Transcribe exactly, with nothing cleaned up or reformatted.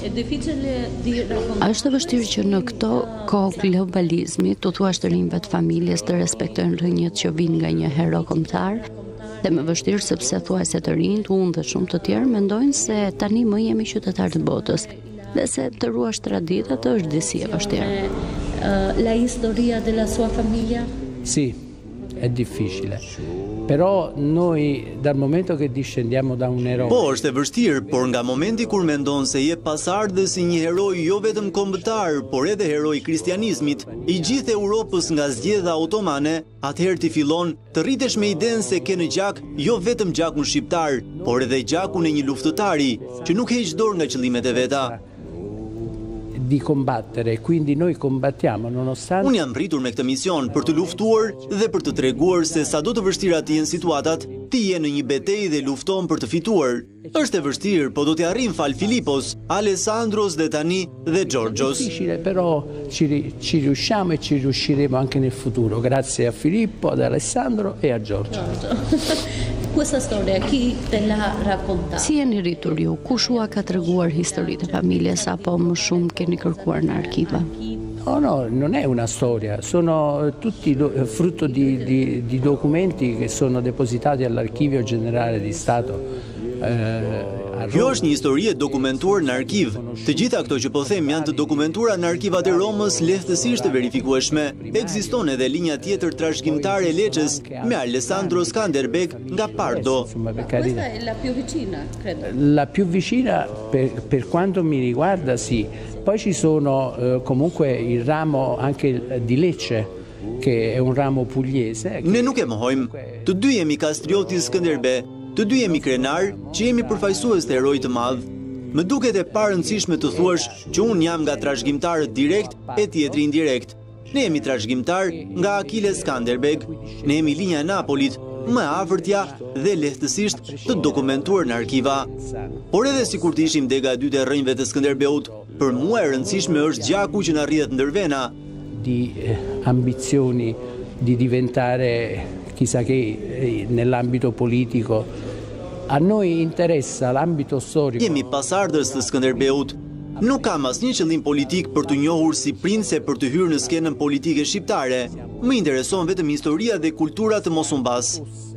Është vështirë që në këto kohë globalizmi, të thuash të rinjve të familjes të respektojnë rrënjët që vinë nga një hero kombëtar, dhe më vështirë sepse thuajse të rinjt, unë dhe shumë të tjerë mendojnë se tani më jemi qytetarë të botës, dhe se të ruash traditat është disi e vështirë. La historia della sua famiglia? Sì, è difficile. Però noi dal momento che discendiamo da un eroe. Po, është e vështirë, por nga momenti kur mendon se je pasardhës si një heroj jo vetëm kombëtar, por edhe heroj i kristianizmit, i gjithë Europës nga zgjedhja otomane, atëherë ti fillon të rritesh me idenë se ke në gjak jo vetëm gjakun shqiptar, por edhe gjakun e një luftëtari që nuk heq dorë nga qëllimet e veta. Di combattere, quindi noi combattiamo nonostante. Unë jam rritur me këtë mision për të luftuar dhe për të treguar se sado të vështira të jenë situatat, ti je në një betejë dhe lufton për të fituar. Është e vështirë, po do t'i arrim fal Filipos, Alessandros dhe tani dhe Giorgios. È difficile, però ci, ci riusciamo e ci riusciremo anche nel futuro, grazie a Filippo, ad Alessandro e a Giorgio. Questa storia chi te l'ha raccontata? Si jeni rritur ju? Kush ua ka treguar historitë e familjes apo më shumë keni kërkuar në arkiva? No, no, non è una storia, sono tutti do, frutto di, di, di documenti che sono depositati all'Archivio Generale di Stato. Kjo është një histori e dokumentuar në arkiv. Të gjitha këto që po them janë të dokumentuara në arkivat e Romës, lehtësisht të verifikueshme. Ekziston edhe linja tjetër trashëgimtare e Lecces me Alessandro Skanderbeg nga Pardo. Questa è la più vicina, credo. La più vicina per, per quanto mi riguarda, sì. Poi ci sono eh, comunque il ramo anche di Lecce, che è un ramo pugliese. Ne nuk e mohojmë. Të dy jemi kastrioti Skënderbe. Të dy jemi krenar që jemi përfaqësues të heroj të madh. Më duket e parëndësishme të thuash që unë jam nga trashëgimtarët direkt e tjetri indirekt. Ne jemi trashëgimtar nga Achilles Skanderbeg, ne jemi linja e Napolit, më afërtja dhe lehtësisht të dokumentuar në arkiva. Por edhe sikur të ishim dega e dytë e rrënjve të Skënderbeut, për mua e rëndësishme është gjaku që na rrihet ndërvena. Di eh, ambizioni di diventare chissà che nell'ambito politico. A noi interessa l'ambito storico. Jemi pasardhës të Skënderbeut. Nuk kam asnjë qëllim politik për të njohur si prince për të hyrë në skenën politike shqiptare. Më intereson vetëm historia dhe kultura të Mosumbas.